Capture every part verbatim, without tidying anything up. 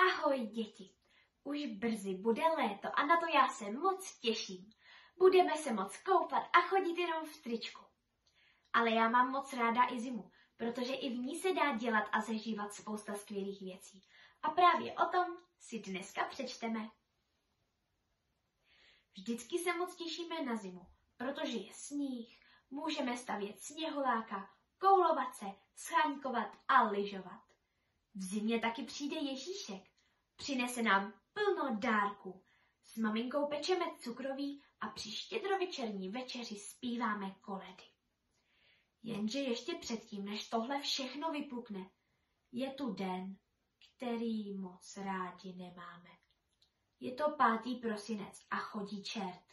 Ahoj děti, už brzy bude léto a na to já se moc těším. Budeme se moc koupat a chodit jenom v tričku. Ale já mám moc ráda i zimu, protože i v ní se dá dělat a zažívat spousta skvělých věcí. A právě o tom si dneska přečteme. Vždycky se moc těšíme na zimu, protože je sníh, můžeme stavět sněhuláka, koulovat se, scháňkovat a lyžovat. V zimě taky přijde Ježíšek. Přinese nám plno dárků. S maminkou pečeme cukroví a při štědrovečerní večeři zpíváme koledy. Jenže ještě předtím, než tohle všechno vypukne, je tu den, který moc rádi nemáme. Je to pátý prosinec a chodí čert.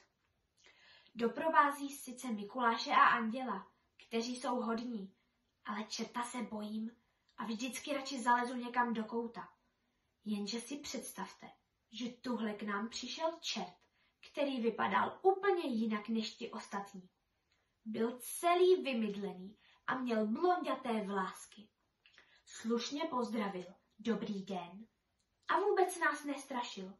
Doprovází sice Mikuláše a Anděla, kteří jsou hodní, ale čerta se bojím a vždycky radši zalezu někam do kouta. Jenže si představte, že tuhle k nám přišel čert, který vypadal úplně jinak než ti ostatní. Byl celý vymydlený a měl blonďaté vlásky. Slušně pozdravil, dobrý den, a vůbec nás nestrašil.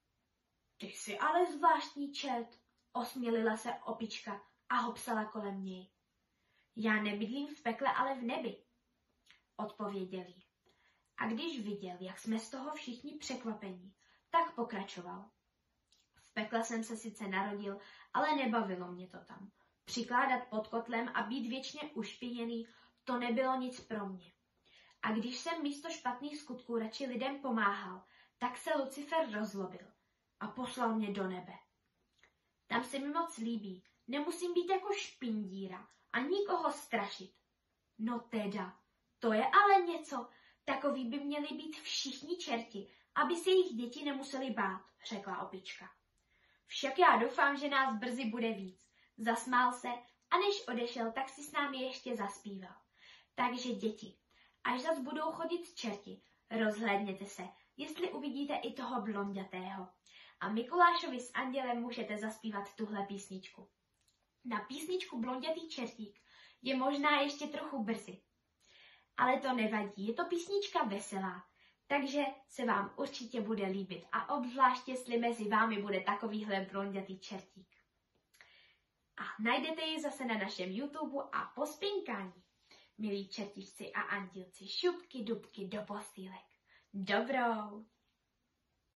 Ty jsi ale zvláštní čert, osmělila se opička a hopsala kolem něj. Já nebydlím v pekle, ale v nebi, odpověděl jí. A když viděl, jak jsme z toho všichni překvapení, tak pokračoval. V pekle jsem se sice narodil, ale nebavilo mě to tam. Přikládat pod kotlem a být věčně ušpiněný, to nebylo nic pro mě. A když jsem místo špatných skutků radši lidem pomáhal, tak se Lucifer rozlobil a poslal mě do nebe. Tam se mi moc líbí, nemusím být jako špindíra a nikoho strašit. No teda, to je ale něco, takový by měli být všichni čerti, aby se jejich děti nemuseli bát, řekla opička. Však já doufám, že nás brzy bude víc. Zasmál se a než odešel, tak si s námi ještě zaspíval. Takže děti, až zas budou chodit čerti, rozhlédněte se, jestli uvidíte i toho blonďatého. A Mikulášovi s Andělem můžete zaspívat tuhle písničku. Na písničku Blonďatý čertík je možná ještě trochu brzy. Ale to nevadí, je to písnička veselá, takže se vám určitě bude líbit a obzvlášť, jestli mezi vámi bude takovýhle blonďatý čertík. A najdete ji zase na našem YouTube a po spinkání. Milí čertičci a andílci, šupky dubky do postýlek. Dobrou!